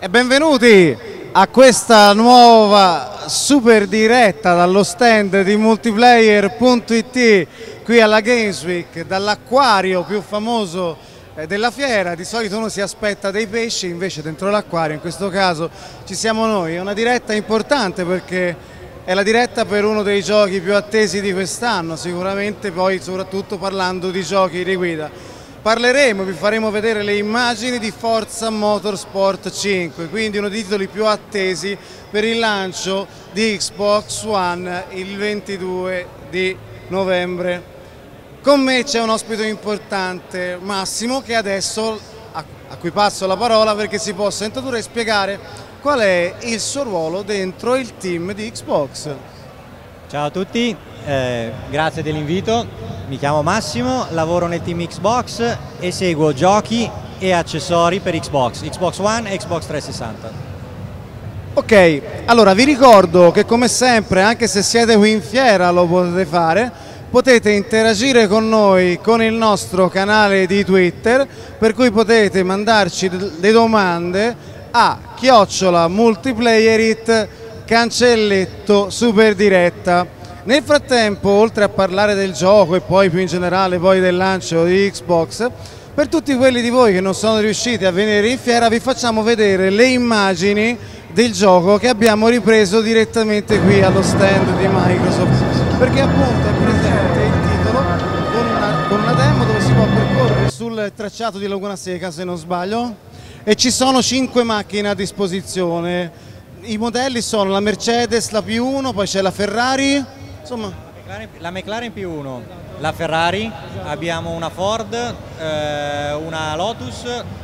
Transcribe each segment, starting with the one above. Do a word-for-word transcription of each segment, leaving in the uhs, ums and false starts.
E benvenuti a questa nuova super diretta dallo stand di multiplayer punto it qui alla Games Week, dall'acquario più famoso della fiera. Di solito uno si aspetta dei pesci, invece dentro l'acquario in questo caso ci siamo noi. È una diretta importante perché è la diretta per uno dei giochi più attesi di quest'anno, sicuramente poi soprattutto parlando di giochi di guida. Parleremo, vi faremo vedere le immagini di Forza Motorsport cinque, quindi uno dei titoli più attesi per il lancio di Xbox One il ventidue di novembre. Con me c'è un ospite importante, Massimo, che adesso a, a cui passo la parola perché si possa introdurre e spiegare qual è il suo ruolo dentro il team di Xbox. Ciao a tutti, eh, grazie dell'invito. Mi chiamo Massimo, lavoro nel team Xbox e seguo giochi e accessori per Xbox, Xbox One e Xbox trecentosessanta. Ok, allora vi ricordo che come sempre, anche se siete qui in fiera lo potete fare, potete interagire con noi con il nostro canale di Twitter, per cui potete mandarci le domande a chiocciola multiplayerit cancelletto super diretta. Nel frattempo, oltre a parlare del gioco e poi più in generale poi del lancio di Xbox, per tutti quelli di voi che non sono riusciti a venire in fiera vi facciamo vedere le immagini del gioco che abbiamo ripreso direttamente qui allo stand di Microsoft, perché appunto è presente il titolo con una, con una demo dove si può percorrere sul tracciato di Laguna Seca, se non sbaglio, e ci sono cinque macchine a disposizione. I modelli sono la Mercedes, la P uno, poi c'è la Ferrari. Insomma. La McLaren P uno, la Ferrari, abbiamo una Ford, eh, una Lotus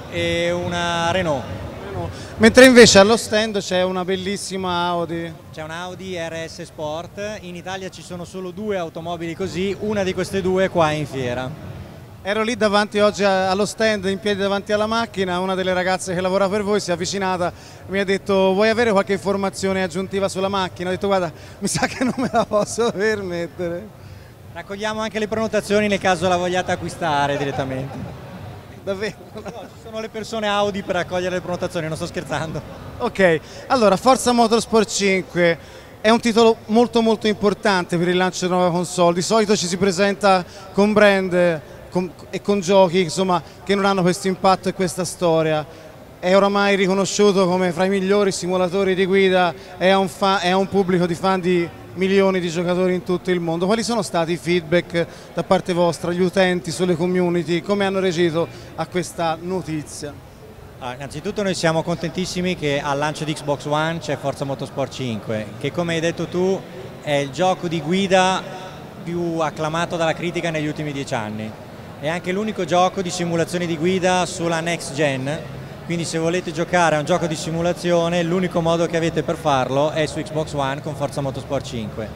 e una Renault. Mentre invece allo stand c'è una bellissima Audi. C'è un Audi R S Sport, in Italia ci sono solo due automobili così, una di queste due qua in fiera. Ero lì davanti oggi allo stand, in piedi davanti alla macchina, una delle ragazze che lavora per voi si è avvicinata e mi ha detto: vuoi avere qualche informazione aggiuntiva sulla macchina? Ho detto: guarda, mi sa che non me la posso permettere. Raccogliamo anche le prenotazioni nel caso la vogliate acquistare direttamente. Davvero? No, ci sono le persone Audi per raccogliere le prenotazioni, non sto scherzando. Ok, allora Forza Motorsport cinque è un titolo molto molto importante per il lancio della nuova console. Di solito ci si presenta con brand Con, e con giochi insomma, che non hanno questo impatto e questa storia. È oramai riconosciuto come fra i migliori simulatori di guida e ha un, un pubblico di fan di milioni di giocatori in tutto il mondo. Quali sono stati i feedback da parte vostra, gli utenti, sulle community? Come hanno reagito a questa notizia? Allora, innanzitutto noi siamo contentissimi che al lancio di Xbox One c'è Forza Motorsport cinque, che come hai detto tu è il gioco di guida più acclamato dalla critica negli ultimi dieci anni. È anche l'unico gioco di simulazione di guida sulla next gen, quindi se volete giocare a un gioco di simulazione l'unico modo che avete per farlo è su Xbox One con Forza Motorsport cinque.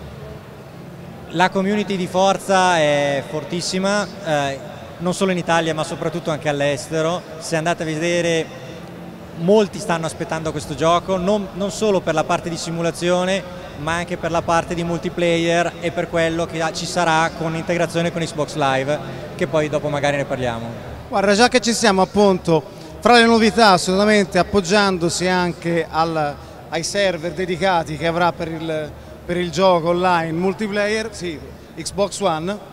La community di Forza è fortissima, eh, non solo in Italia ma soprattutto anche all'estero. Se andate a vedere, molti stanno aspettando questo gioco, non, non solo per la parte di simulazione ma anche per la parte di multiplayer e per quello che ci sarà con integrazione con Xbox Live, che poi dopo magari ne parliamo. Guarda, già che ci siamo appunto, fra le novità assolutamente appoggiandosi anche al, ai server dedicati che avrà per il, per il gioco online multiplayer, sì, Xbox One.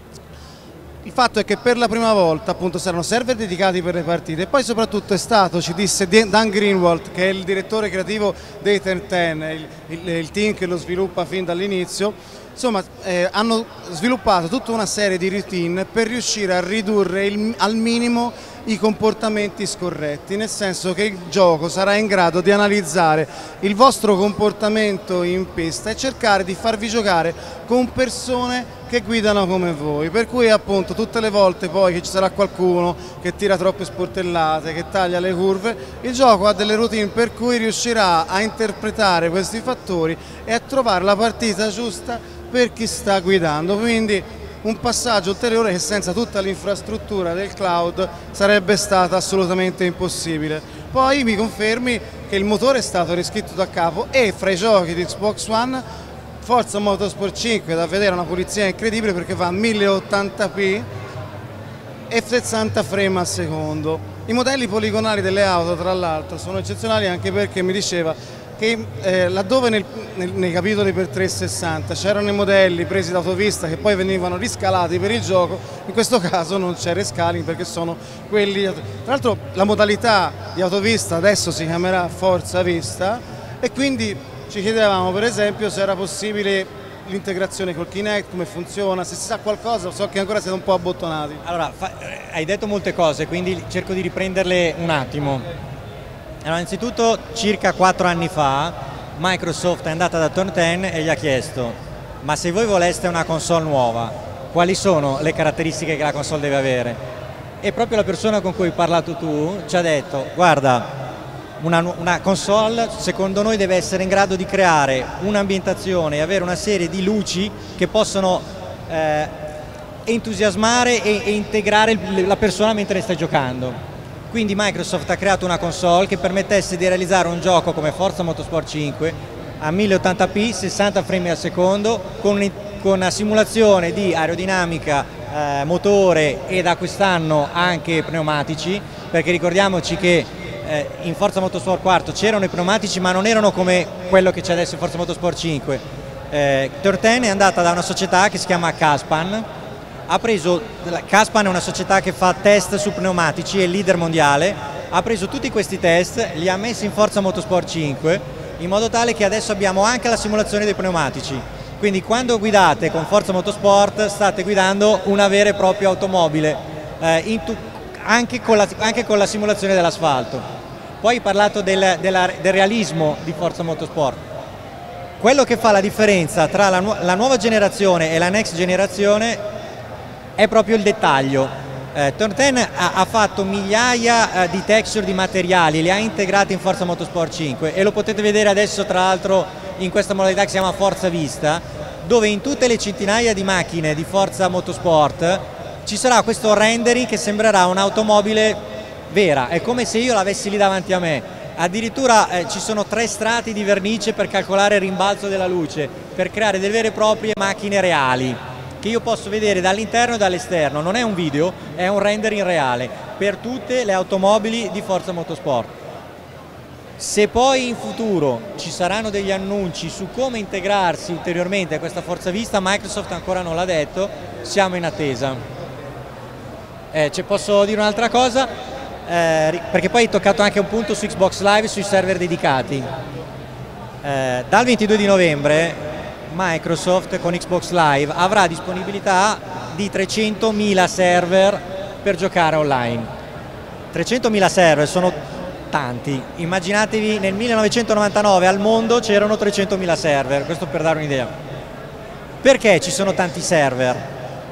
Il fatto è che per la prima volta appunto saranno server dedicati per le partite e poi soprattutto è stato, ci disse Dan Greenwald, che è il direttore creativo dei Turn dieci, il, il, il team che lo sviluppa fin dall'inizio, insomma eh, hanno sviluppato tutta una serie di routine per riuscire a ridurre il, al minimo i comportamenti scorretti, nel senso che il gioco sarà in grado di analizzare il vostro comportamento in pista e cercare di farvi giocare con persone che guidano come voi, per cui appunto tutte le volte poi che ci sarà qualcuno che tira troppe sportellate, che taglia le curve, il gioco ha delle routine per cui riuscirà a interpretare questi fattori e a trovare la partita giusta per chi sta guidando, quindi un passaggio ulteriore che senza tutta l'infrastruttura del cloud sarebbe stata assolutamente impossibile. Poi mi confermi che il motore è stato riscritto da capo e fra i giochi di Xbox One Forza Motorsport cinque da vedere una pulizia incredibile perché fa mille ottanta p e sessanta frame al secondo. I modelli poligonali delle auto, tra l'altro, sono eccezionali anche perché mi diceva che eh, laddove nel, nel, nei capitoli per trecentosessanta c'erano i modelli presi da Autovista che poi venivano riscalati per il gioco, in questo caso non c'è rescaling perché sono quelli. Tra l'altro la modalità di Autovista adesso si chiamerà Forza Vista e quindi ci chiedevamo per esempio se era possibile l'integrazione col Kinect, come funziona, se si sa qualcosa. So che ancora siete un po' abbottonati. Allora, fa, hai detto molte cose, quindi cerco di riprenderle un attimo. Allora, innanzitutto, circa quattro anni fa, Microsoft è andata da Turn dieci e gli ha chiesto: ma se voi voleste una console nuova, quali sono le caratteristiche che la console deve avere? E proprio la persona con cui hai parlato tu ci ha detto: guarda, Una, una console secondo noi deve essere in grado di creare un'ambientazione e avere una serie di luci che possono eh, entusiasmare e, e integrare il, la persona mentre stai giocando. Quindi Microsoft ha creato una console che permettesse di realizzare un gioco come Forza Motorsport cinque a mille ottanta p, sessanta frame al secondo, con, con una simulazione di aerodinamica, eh, motore e da quest'anno anche pneumatici, perché ricordiamoci che Eh, in Forza Motorsport quattro c'erano i pneumatici ma non erano come quello che c'è adesso in Forza Motorsport cinque. eh, Turn dieci è andata da una società che si chiama Caspan, ha preso, Caspan è una società che fa test su pneumatici, è il leader mondiale, ha preso tutti questi test, li ha messi in Forza Motorsport cinque in modo tale che adesso abbiamo anche la simulazione dei pneumatici, quindi quando guidate con Forza Motorsport state guidando una vera e propria automobile, eh, in anche, con la, anche con la simulazione dell'asfalto. Poi hai parlato del, della, del realismo di Forza Motorsport. Quello che fa la differenza tra la, nu la nuova generazione e la next generazione è proprio il dettaglio. Eh, Turn dieci ha, ha fatto migliaia eh, di texture, di materiali, li ha integrati in Forza Motorsport cinque e lo potete vedere adesso tra l'altro in questa modalità che si chiama Forza Vista, dove in tutte le centinaia di macchine di Forza Motorsport ci sarà questo rendering che sembrerà un'automobile vera, è come se io l'avessi lì davanti a me. Addirittura eh, ci sono tre strati di vernice per calcolare il rimbalzo della luce, per creare delle vere e proprie macchine reali che io posso vedere dall'interno e dall'esterno. Non è un video, è un rendering reale per tutte le automobili di Forza Motorsport. Se poi in futuro ci saranno degli annunci su come integrarsi ulteriormente a questa Forza Vista, Microsoft ancora non l'ha detto, siamo in attesa. Eh, ci posso dire un'altra cosa, eh, perché poi hai toccato anche un punto su Xbox Live, sui server dedicati. Eh, dal ventidue di novembre Microsoft con Xbox Live avrà disponibilità di trecentomila server per giocare online. trecentomila server sono tanti, immaginatevi nel millenovecentonovantanove al mondo c'erano trecentomila server, questo per dare un'idea. Perché ci sono tanti server?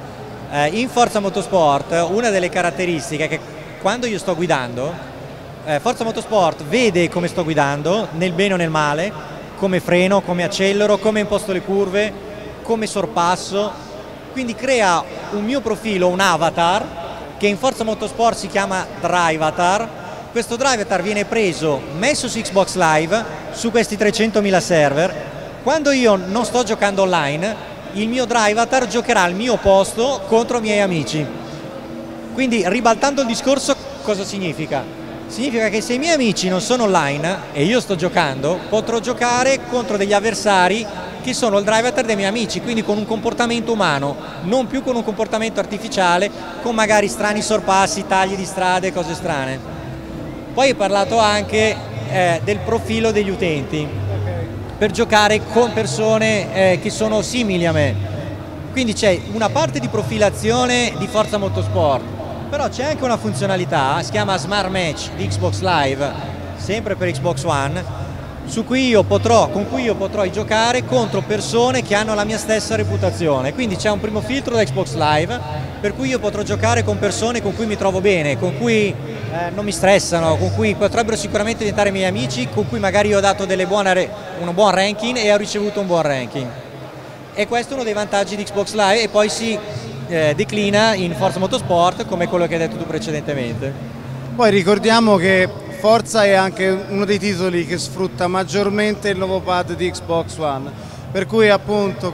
In Forza Motorsport una delle caratteristiche è che quando io sto guidando, eh, Forza Motorsport vede come sto guidando, nel bene o nel male, come freno, come accelero, come imposto le curve, come sorpasso, quindi crea un mio profilo, un avatar, che in Forza Motorsport si chiama Drivatar. Questo Drivatar viene preso, messo su Xbox Live, su questi trecentomila server. Quando io non sto giocando online, il mio Drivatar giocherà al mio posto contro i miei amici. Quindi, ribaltando il discorso, cosa significa? Significa che se i miei amici non sono online e io sto giocando, potrò giocare contro degli avversari che sono il Drivatar dei miei amici, quindi con un comportamento umano, non più con un comportamento artificiale, con magari strani sorpassi, tagli di strade, cose strane. Poi hai parlato anche eh, del profilo degli utenti, per giocare con persone eh, che sono simili a me. Quindi c'è una parte di profilazione di Forza Motorsport, però c'è anche una funzionalità, si chiama Smart Match di Xbox Live, sempre per Xbox One, su cui io potrò, con cui io potrò giocare contro persone che hanno la mia stessa reputazione. Quindi c'è un primo filtro da Xbox Live, per cui io potrò giocare con persone con cui mi trovo bene, con cui eh, non mi stressano, con cui potrebbero sicuramente diventare miei amici, con cui magari io ho dato delle buone, un buon ranking e ho ricevuto un buon ranking. E questo è uno dei vantaggi di Xbox Live, e poi si eh, declina in Forza Motorsport come quello che hai detto tu precedentemente. Poi ricordiamo che Forza è anche uno dei titoli che sfrutta maggiormente il nuovo pad di Xbox One, per cui appunto, come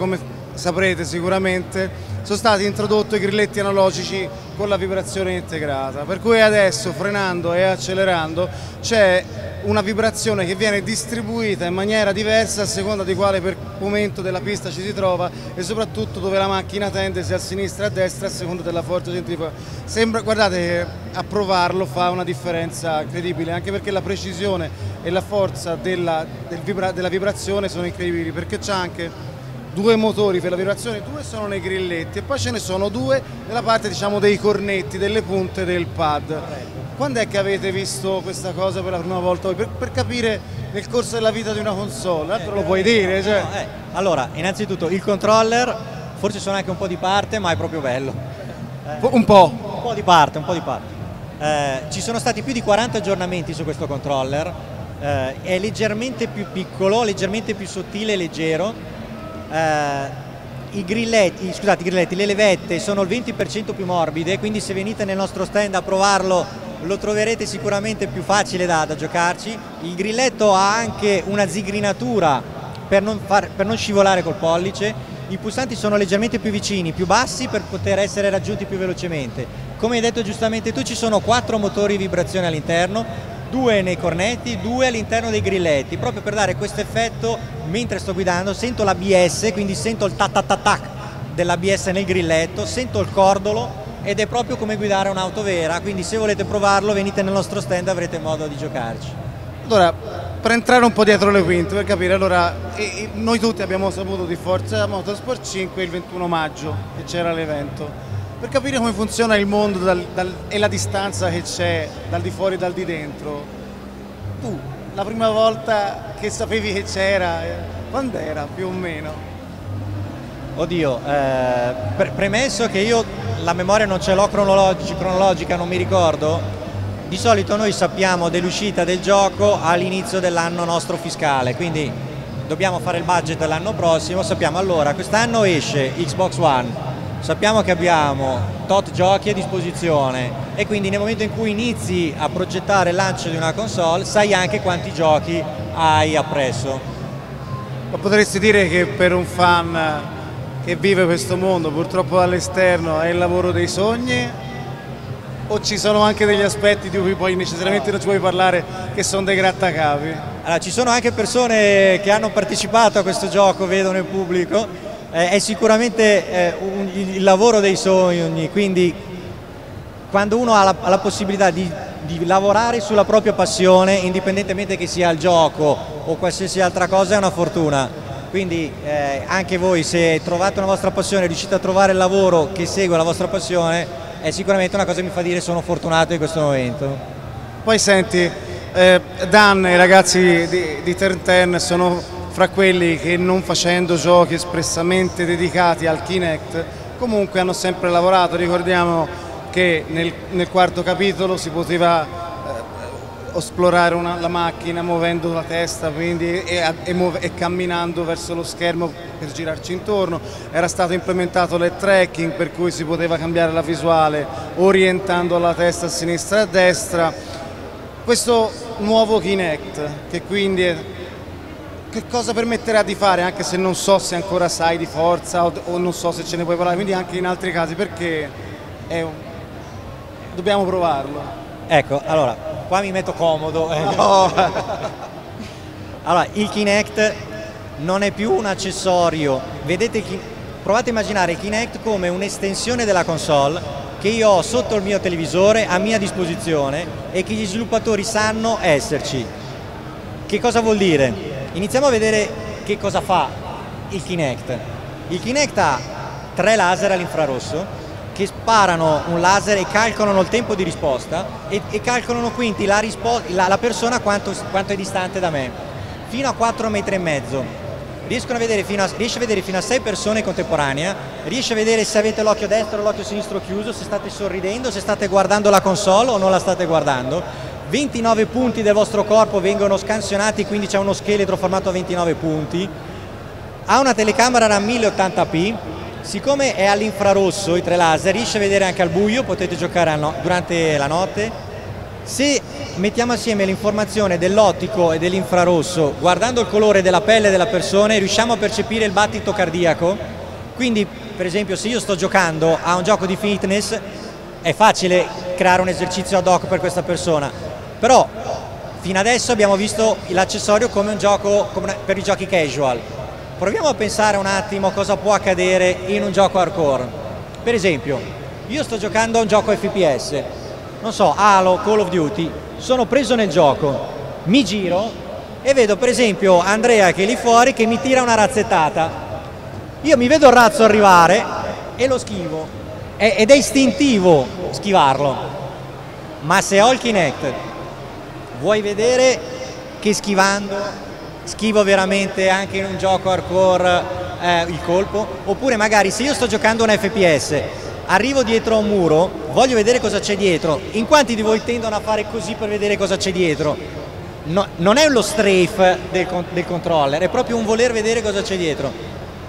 saprete sicuramente, sono stati introdotti i grilletti analogici con la vibrazione integrata, per cui adesso frenando e accelerando c'è una vibrazione che viene distribuita in maniera diversa a seconda di quale per momento della pista ci si trova e soprattutto dove la macchina tende, sia a sinistra o a destra, a seconda della forza centrifuga. Sembra, guardate che a provarlo fa una differenza incredibile, anche perché la precisione e la forza della, del vibra, della vibrazione sono incredibili, perché c'è anche due motori per la vibrazione, due sono nei grilletti e poi ce ne sono due nella parte, diciamo, dei cornetti, delle punte del pad. Quando è che avete visto questa cosa per la prima volta? Per, per capire nel corso della vita di una console, eh, lo puoi dire? Cioè. No, eh. Allora, innanzitutto il controller, forse sono anche un po' di parte, ma è proprio bello. Eh, un po'. Un po' di parte, un po' di parte. Eh, ci sono stati più di quaranta aggiornamenti su questo controller, eh, è leggermente più piccolo, leggermente più sottile e leggero. Eh, I grilletti, scusate, i grilletti, le levette sono il venti per cento più morbide, quindi se venite nel nostro stand a provarlo lo troverete sicuramente più facile da, da giocarci. Il grilletto ha anche una zigrinatura per non, far, per non scivolare col pollice. I pulsanti sono leggermente più vicini, più bassi per poter essere raggiunti più velocemente. Come hai detto giustamente tu, ci sono quattro motori di vibrazione all'interno, due nei cornetti, due all'interno dei grilletti, proprio per dare questo effetto. Mentre sto guidando sento l'A B S, quindi sento il tac tac tac tac dell'A B S nel grilletto, sento il cordolo ed è proprio come guidare un'auto vera, quindi se volete provarlo venite nel nostro stand, avrete modo di giocarci. Allora, per entrare un po' dietro le quinte, per capire, allora e, e noi tutti abbiamo saputo di Forza Motorsport cinque il ventuno maggio che c'era l'evento, per capire come funziona il mondo dal, dal, e la distanza che c'è dal di fuori e dal di dentro. Tu, la prima volta che sapevi che c'era, eh, quando era più o meno? Oddio, eh, pre premesso che io la memoria non ce l'ho cronologi cronologica, non mi ricordo, di solito noi sappiamo dell'uscita del gioco all'inizio dell'anno nostro fiscale, quindi dobbiamo fare il budget l'anno prossimo, sappiamo allora quest'anno esce Xbox One, sappiamo che abbiamo tot giochi a disposizione e quindi nel momento in cui inizi a progettare il lancio di una console sai anche quanti giochi hai appresso. Ma potresti dire che per un fan che vive questo mondo purtroppo dall'esterno è il lavoro dei sogni, o ci sono anche degli aspetti di cui poi necessariamente non ci puoi parlare che sono dei grattacapi? Allora, ci sono anche persone che hanno partecipato a questo gioco, vedo nel pubblico, eh, è sicuramente eh, un, il lavoro dei sogni, quindi quando uno ha la, ha la possibilità di, di lavorare sulla propria passione, indipendentemente che sia il gioco o qualsiasi altra cosa, è una fortuna. Quindi eh, anche voi, se trovate una vostra passione, riuscite a trovare il lavoro che segue la vostra passione, è sicuramente una cosa che mi fa dire sono fortunato in questo momento. Poi senti, eh, Dan e i ragazzi di, di Turn dieci sono fra quelli che, non facendo giochi espressamente dedicati al Kinect, comunque hanno sempre lavorato. Ricordiamo che nel, nel quarto capitolo si poteva esplorare una, la macchina muovendo la testa, quindi e, e, e camminando verso lo schermo per girarci intorno. Era stato implementato l'head tracking, per cui si poteva cambiare la visuale orientando la testa a sinistra e a destra. Questo nuovo Kinect, che quindi è, che cosa permetterà di fare, anche se non so se ancora sai di Forza o, o non so se ce ne puoi parlare, quindi anche in altri casi, perché è un, dobbiamo provarlo. Ecco, allora, qua mi metto comodo. Eh. No. Allora, il Kinect non è più un accessorio. Vedete, provate a immaginare il Kinect come un'estensione della console che io ho sotto il mio televisore a mia disposizione e che gli sviluppatori sanno esserci. Che cosa vuol dire? Iniziamo a vedere che cosa fa il Kinect. Il Kinect ha tre laser all'infrarosso che sparano un laser e calcolano il tempo di risposta e, e calcolano quindi la, la, la persona quanto, quanto è distante da me, fino a quattro metri e mezzo. Riescono a vedere fino a, riesce a vedere fino a sei persone in contemporanea, riesce a vedere se avete l'occhio destro o l'occhio sinistro chiuso, se state sorridendo, se state guardando la console o non la state guardando. ventinove punti del vostro corpo vengono scansionati, quindi c'è uno scheletro formato a ventinove punti. Ha una telecamera da mille ottanta p. Siccome è all'infrarosso, i tre laser, riesce a vedere anche al buio, potete giocare no durante la notte. Se mettiamo assieme l'informazione dell'ottico e dell'infrarosso, guardando il colore della pelle della persona, riusciamo a percepire il battito cardiaco Quindi per esempio se io sto giocando a un gioco di fitness è facile creare un esercizio ad hoc per questa persona, però fino adesso abbiamo visto l'accessorio come un gioco come per i giochi casual. Proviamo a pensare un attimo cosa può accadere in un gioco hardcore. Per esempio, io sto giocando a un gioco F P S, non so, Halo, Call of Duty, sono preso nel gioco, mi giro e vedo per esempio Andrea che è lì fuori che mi tira una razzettata. Io mi vedo il razzo arrivare e lo schivo, ed è istintivo schivarlo, ma se ho il Kinect, vuoi vedere che schivando schivo veramente anche in un gioco hardcore eh, il colpo? Oppure magari se io sto giocando un F P S, arrivo dietro a un muro, voglio vedere cosa c'è dietro. In quanti di voi tendono a fare così per vedere cosa c'è dietro? No, non è lo strafe del, del controller, è proprio un voler vedere cosa c'è dietro.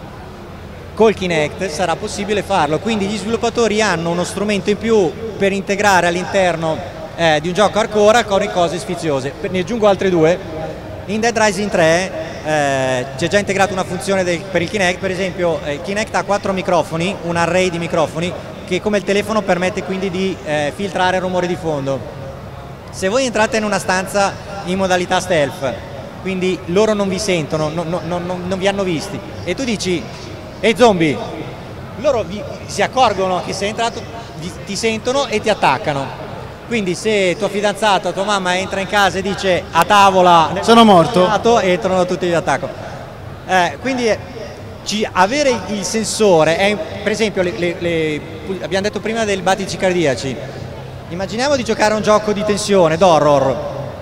Col Kinect sarà possibile farlo, quindi gli sviluppatori hanno uno strumento in più per integrare all'interno eh, di un gioco hardcore con cose sfiziose. Ne aggiungo altre due. In Dead Rising tre eh, c'è già integrata una funzione del, per il Kinect, per esempio eh, il Kinect ha quattro microfoni, un array di microfoni che come il telefono permette quindi di eh, filtrare il rumore di fondo. Se voi entrate in una stanza in modalità stealth, quindi loro non vi sentono, non, non, non, non vi hanno visti, e tu dici "Ehi zombie", loro vi, si accorgono che sei entrato, vi, ti sentono e ti attaccano. Quindi se tua fidanzata, tua mamma entra in casa e dice "a tavola sono morto", entrano tutti di attacco. Eh, quindi eh, ci, avere il sensore, è, per esempio le, le, le, abbiamo detto prima del battiti cardiaci, immaginiamo di giocare a un gioco di tensione, d'horror,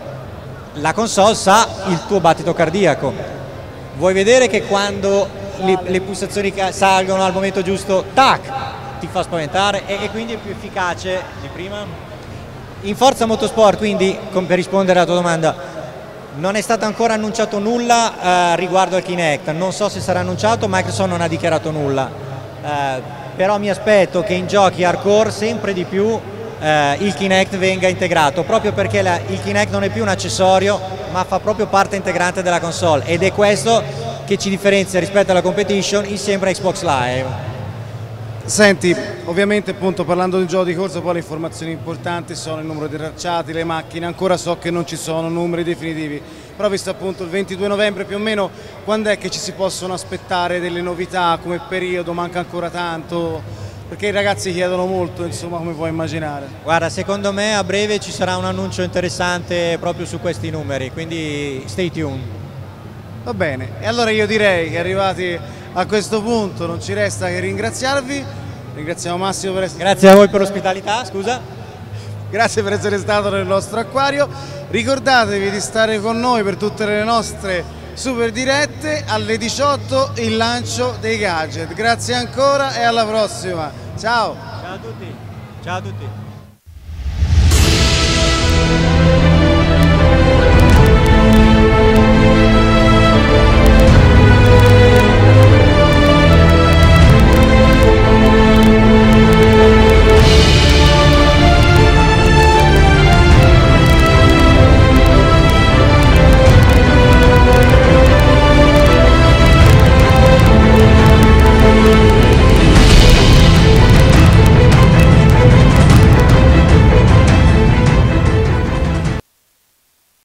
la console sa il tuo battito cardiaco, vuoi vedere che quando le, le pulsazioni salgono al momento giusto, tac, ti fa spaventare e, e quindi è più efficace di prima. In Forza Motorsport, quindi, per rispondere alla tua domanda, non è stato ancora annunciato nulla eh, riguardo al Kinect, non so se sarà annunciato, Microsoft non ha dichiarato nulla, eh, però mi aspetto che in giochi hardcore sempre di più eh, il Kinect venga integrato, proprio perché la, il Kinect non è più un accessorio ma fa proprio parte integrante della console, ed è questo che ci differenzia rispetto alla competition insieme a Xbox Live. Senti, ovviamente appunto parlando di un gioco di corsa poi le informazioni importanti sono il numero di tracciati, le macchine, ancora so che non ci sono numeri definitivi, però visto appunto il ventidue novembre più o meno, quando è che ci si possono aspettare delle novità, come periodo, manca ancora tanto? Perché i ragazzi chiedono molto, insomma, come puoi immaginare. Guarda, secondo me a breve ci sarà un annuncio interessante proprio su questi numeri, quindi stay tuned. Va bene, e allora io direi che arrivati a questo punto non ci resta che ringraziarvi. Ringraziamo Massimo per essere Grazie a voi per l'ospitalità, scusa. Grazie per essere stato nel nostro acquario. Ricordatevi di stare con noi per tutte le nostre super dirette, alle diciotto il lancio dei gadget. Grazie ancora e alla prossima. Ciao. Ciao a tutti. Ciao a tutti.